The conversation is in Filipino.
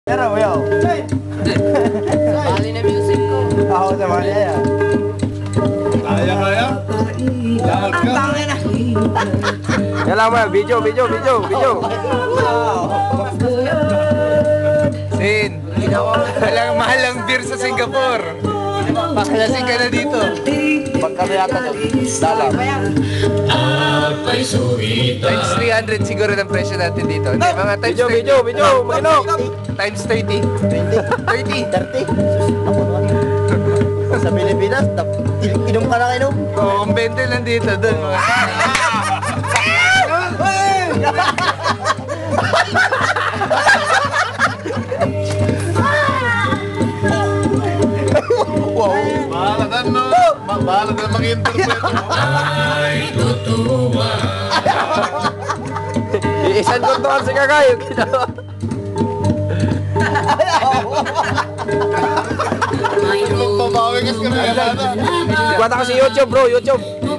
Pero yo. Bali na music ko. Ako sa mga niya. Kaya. Lahat ka. Tangin na. Yan lang mo, video. Sin, walang mahalang beer sa Singapore. Pakilasing ka na dito. Pagkano yata dalam. Times 300 siguro ng presyo natin dito. Hindi, mga times Video, maginok. Times 30. 30. 30. Ako naman. Sa Pilipinas, inom ka lang inom. Oo, ang 20 lang dito. Doon, mga Wow. Bahala na mag-interpret. Ay, tutuwa. Iisan ko to si Kakayo. Magbabawi ka na. Kuwata ko si YouTube, bro, YouTube.